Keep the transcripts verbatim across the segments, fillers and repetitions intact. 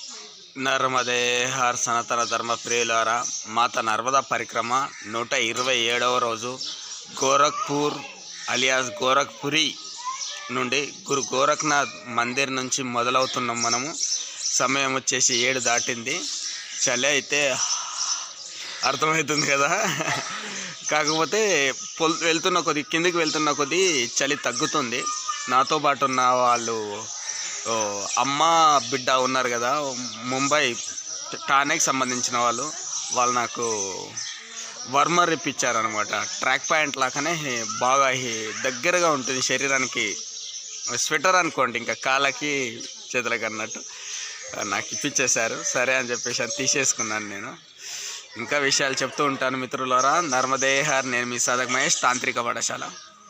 నర్మదే her సనాతన ధర్మ ప్రియులారా, మాత నర్మదా పరిక్రమ నూట ఇరవై ఏడవ రోజు గోరఖ్పూర్ అలియాస్ గోరఖ్పురి నుండి గురు గోరఖ్నాథ్ మందిర్ నుంచి మొదలవుతున్నాం. మనము సమయం వచ్చేసి ఏడు దాటింది. చలి అయితే అర్థమవుతుంది కదా. కాకపోతే పొల్ వెళ్తున్న కొద్ది కిందికి వెళ్తున్న కొద్దీ చలి తగ్గుతుంది. నాతో పాటు ఉన్న వాళ్ళు అమ్మ బిడ్డ ఉన్నారు కదా, ముంబై ఠానేకి సంబంధించిన వాళ్ళు వాళ్ళు నాకు వర్మర్ ఇప్పించారనమాట. ట్రాక్ ప్యాంట్ లాగానే బాగా దగ్గరగా ఉంటుంది శరీరానికి, స్వెటర్ అనుకోండి, ఇంకా కాళ్ళకి చేతులకి అన్నట్టు నాకు ఇప్పించేశారు. సరే అని చెప్పేసి అది తీసేసుకున్నాను. నేను ఇంకా విషయాలు చెప్తూ ఉంటాను మిత్రులారా. నర్మదే హర్, నేను మీ సాధక్ మహేష్, తాంత్రిక పాఠశాల.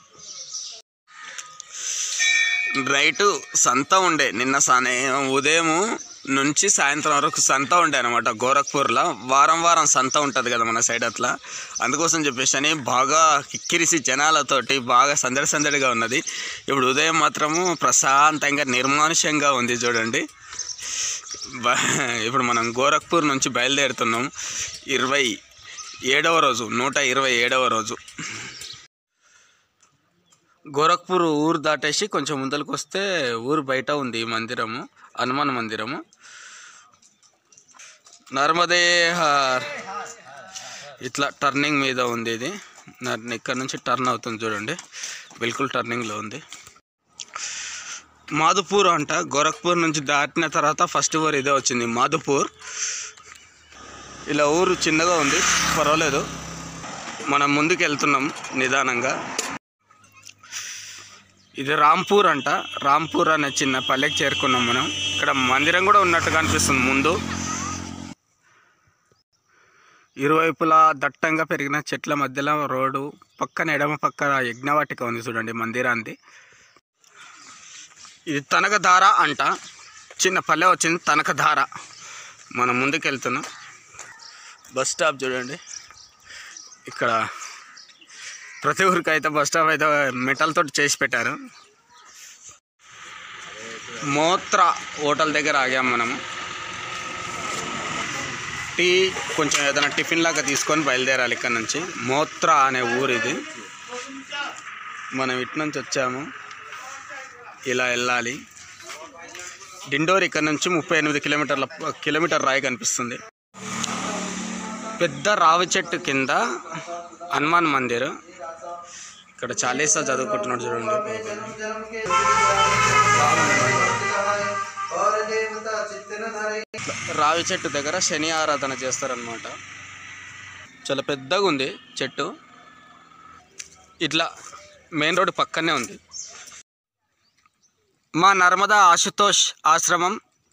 రైటు సంత ఉండే నిన్న సానే ఉదయం నుంచి సాయంత్రం వరకు సంత ఉండే అనమాట గోరఖ్పూర్లో. వారం వారం సంత ఉంటుంది కదా మన సైడ్, అట్లా అందుకోసం చెప్పేసి అని బాగా కిక్కిరిసి జనాలతోటి బాగా సందడి సందడిగా ఉన్నది. ఇప్పుడు ఉదయం మాత్రము ప్రశాంతంగా నిర్మానుష్యంగా ఉంది చూడండి. ఇప్పుడు మనం గోరఖ్పూర్ నుంచి బయలుదేరుతున్నాం. ఇరవై ఏడవ రోజు నూట ఇరవై ఏడవ రోజు గోరఖ్పూర్ ఊరు దాటేసి కొంచెం ముందరికి వస్తే ఊరు బయట ఉంది మందిరము, హనుమాన్ మందిరము. నర్మదే హర్ ఇట్లా టర్నింగ్ మీద ఉంది ఇది. ఇక్కడ నుంచి టర్న్ అవుతుంది చూడండి, బిల్కుల్ టర్నింగ్లో ఉంది. మాధుపూర్ అంట. గోరఖ్పూర్ నుంచి దాటిన తర్వాత ఫస్ట్ ఊరు ఇదే వచ్చింది, మాధుపూర్. ఇలా ఊరు చిన్నగా ఉంది, పర్వాలేదు. మనం ముందుకు వెళ్తున్నాం నిదానంగా. ఇది రాంపూర్ అంట. రాంపూర్ అనే చిన్న పల్లెకి చేరుకున్నాం మనం. ఇక్కడ మందిరం కూడా ఉన్నట్టుగా అనిపిస్తుంది ముందు. ఇరువైపులా దట్టంగా పెరిగిన చెట్ల మధ్యలో రోడ్డు, పక్కన ఎడమ పక్క యజ్ఞవాటిక ఉంది చూడండి మందిరాంది. ఇది తనకధార అంట. చిన్న పల్లె వచ్చింది తనకధార. మనం ముందుకు వెళ్తున్నాం. బస్ స్టాప్ చూడండి. ఇక్కడ ప్రతి ఊరికి అయితే బస్ స్టాప్ అయితే మెటల్ తోటి చేసి పెట్టారు. మోత్రా హోటల్ దగ్గర ఆగాం మనము. టీ కొంచెం ఏదైనా టిఫిన్ లాగా తీసుకొని బయలుదేరాలి ఇక్కడ నుంచి. మోత్రా అనే ఊరు ఇది. మనం ఇటు నుంచి వచ్చాము, ఇలా వెళ్ళాలి. డిండోర్ ఇక్కడ నుంచి ముప్పై ఎనిమిది కిలోమీటర్ల కిలోమీటర్ రాయి కనిపిస్తుంది. పెద్ద రావి చెట్టు కింద హనుమాన్ మందిర్. ఇక్కడ చాలీసా చదువుకుంటున్నాడు చూడండి. రావి చెట్టు దగ్గర శని ఆరాధన చేస్తారనమాట. చాలా పెద్దగా ఉంది చెట్టు. ఇట్లా మెయిన్ రోడ్ పక్కనే ఉంది. మా నర్మదా ఆశుతోష్ ఆశ్రమం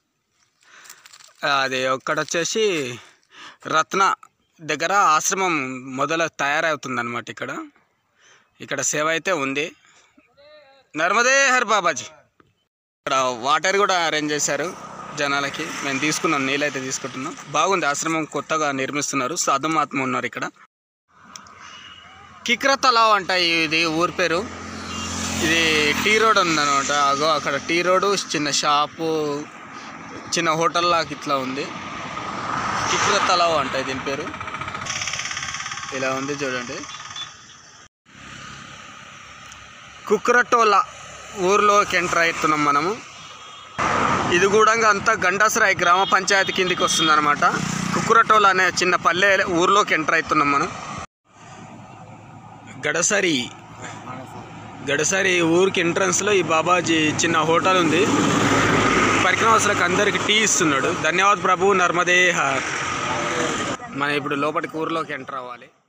అది ఒక్కడ వచ్చేసి రత్న దగ్గర ఆశ్రమం మొదలు తయారవుతుంది అనమాట. ఇక్కడ ఇక్కడ సేవ అయితే ఉంది. నర్మదే హర్ బాబాజీ. ఇక్కడ వాటర్ కూడా అరేంజ్ చేశారు జనాలకి. మేము తీసుకున్నాం, నీళ్ళైతే తీసుకుంటున్నాం. బాగుంది ఆశ్రమం, కొత్తగా నిర్మిస్తున్నారు. సాధు మహాత్మ ఉన్నారు ఇక్కడ. కిక్ర తలావ్ అంట ఇది ఊరి పేరు. ఇది టీ రోడ్ ఉందన్నమాట. అగో అక్కడ టీ రోడ్డు, చిన్న షాపు, చిన్న హోటల్ లాగా ఇట్లా ఉంది. కిక్ర తలావ్ అంట దీని పేరు. ఇలా ఉంది చూడండి. కుక్రటోలా ఊర్లోకి ఎంటర్ అవుతున్నాం మనము. ఇది కూడా అంతా గండాసరాయ్ గ్రామ పంచాయతీ కిందికి వస్తుంది అనమాట. కుక్రటోలా అనే చిన్న పల్లె ఊర్లోకి ఎంటర్ అవుతున్నాం మనం. గడసరి గడసరి ఊరికి ఎంట్రన్స్లో ఈ బాబాజీ చిన్న హోటల్ ఉంది. పరిక్రమస్తులకు అందరికి టీ ఇస్తున్నాడు. ధన్యవాద్ ప్రభు. నర్మదే హర్. మనం ఇప్పుడు లోపలికి ఊర్లోకి ఎంటర్ అవ్వాలి.